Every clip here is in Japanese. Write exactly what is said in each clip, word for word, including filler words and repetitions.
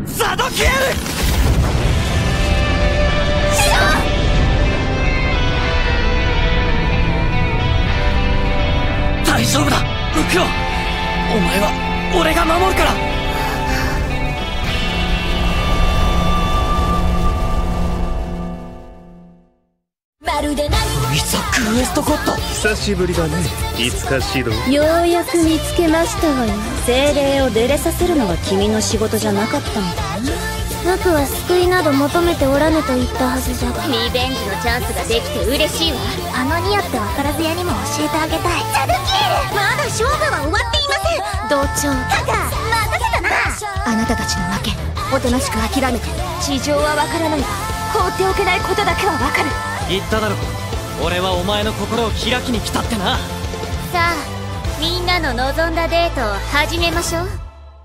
ザドキエル。大丈夫だウクロ。お前は俺が守るから。イザック・ウエストコット、 久しぶりだね。いつか指導。 ようやく見つけましたわよ。精霊を出れさせるのが君の仕事じゃなかったのだな。僕は救いなど求めておらぬと言ったはずじゃが、 リベンジのチャンスができて嬉しいわ。 あのニアって分からず屋にも教えてあげたい。 ザドキエル、まだ勝負は終わっていません。 同調。 タカ、待たせたな。 あなたたちの負け。おとなしく諦めて。事情は分からないが放っておけないことだけは分かる。 言っただろ、俺はお前の心を開きに来たってな。 さあ、みんなの望んだデートを始めましょう。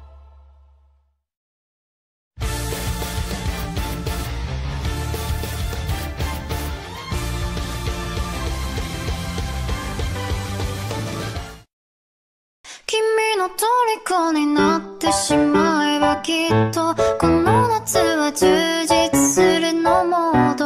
君の虜になってしまえばきっとこの夏は充実するのも